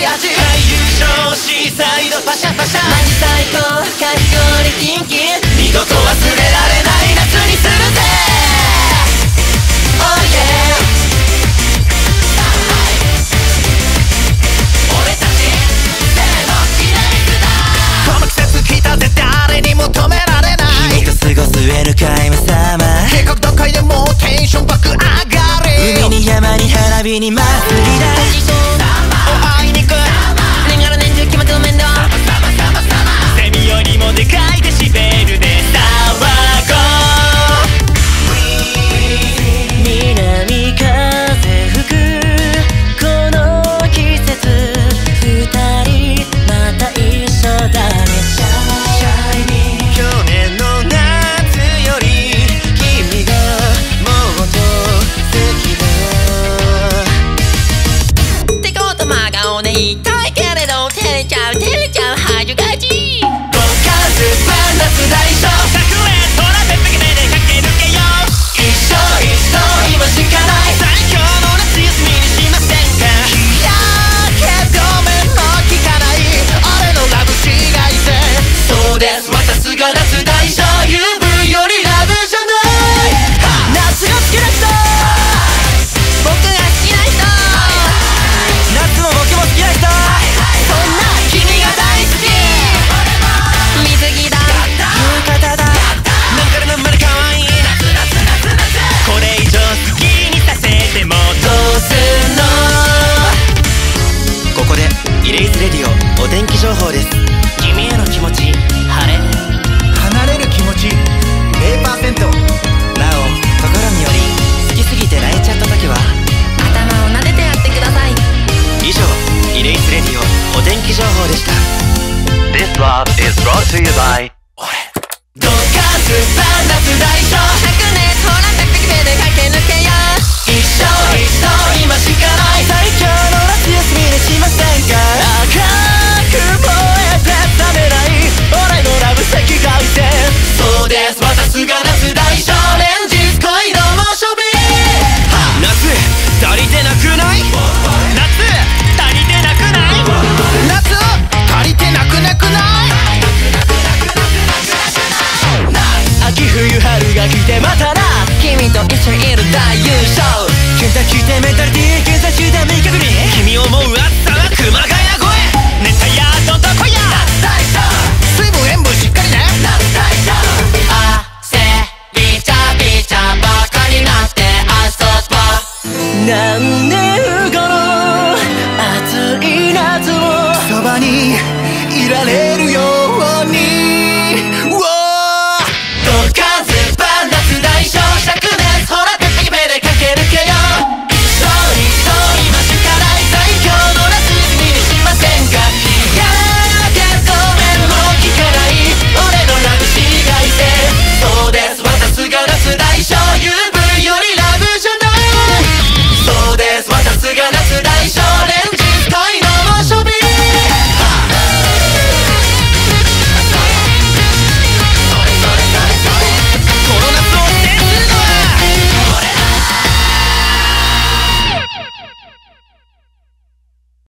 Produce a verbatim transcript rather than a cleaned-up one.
味俳優少子サイドパシャパシャマジ最高かき氷キンキン二度と忘れられない夏にするぜ Oh yeah 俺たちせーのイレイスだこの季節来たぜ誰にも止められない君と過ごすウェルカイムサマー計画段階でもうテンション爆上がり海に山に花火に祭りだおあいにく年がら年中決まっての面倒セミよりもでかいデシベルで騒ごう南風吹くこの季節二人また一緒だね去年の夏より君がもっと好きだってこと真顔で言いたいけれど照れちゃう照れちゃう恥ずかしいボカズバンダス大将さくれトラペッペケ目で駆け抜けよう一生一生今しかない最強の夏休みにしませんか日焼け止めも効かない俺のラブ紫外線そうです私が夏大将 ユーブイ よりラブじゃない夏が好きな人僕が好きな人夏も僕も好きな人そんな君が大好き水着だ浴衣だなんかのまで可愛いこれ以上好きにさせてもどうすんのここでイレイスレディオお天気情報です。君への気持ち晴れ離れる気持ち ゼロパーセント なお心により好きすぎて泣いちゃった時は頭を撫でてやってください。以上イレイスレディオお天気情報でした。 This love is brought to you by ドカスバンダス大将百年ほらペッペケ目で駆け抜けよう一生一生今しかない最強の夏休みにしませんか赤く燃えて冷めない俺のラブ赤外線そうです私が夏大将連日恋の猛暑日夏足りてなくない夏足りてなくない夏足りてなくなくない秋冬春が来てまたな君と一緒にいる大優勝キュンときてメンタリティ